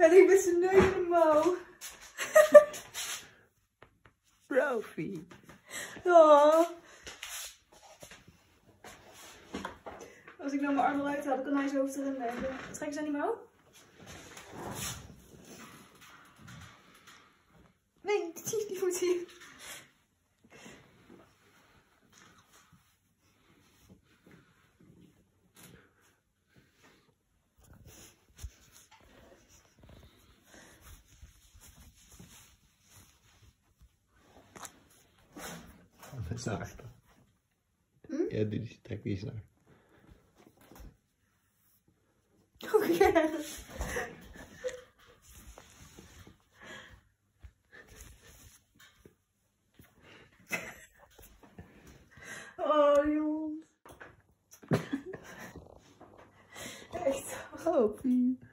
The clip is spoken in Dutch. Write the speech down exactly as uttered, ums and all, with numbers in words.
En ik ben zijn neus in de mouw. Ralphy. Oh. Als ik nou mijn arm eruit haal, dan kan hij zijn hoofd erin leggen. Trek eens aan die mouw. Nee, die moet hier. Dat is naar. Hm? Ja, die trek die is naar. Oh ja. Oh jongens. Echt. Ralphy.